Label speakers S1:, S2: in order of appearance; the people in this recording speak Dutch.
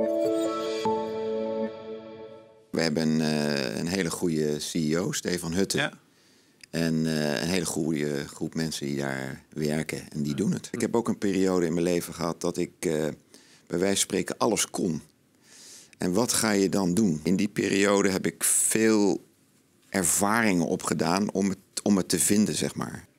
S1: We hebben een hele goede CEO, Stefan Hutten. Ja. En een hele goede groep mensen die daar werken en die doen het. Ik heb ook een periode in mijn leven gehad dat ik bij wijze van spreken alles kon. En wat ga je dan doen? In die periode heb ik veel ervaringen opgedaan om het te vinden, zeg maar.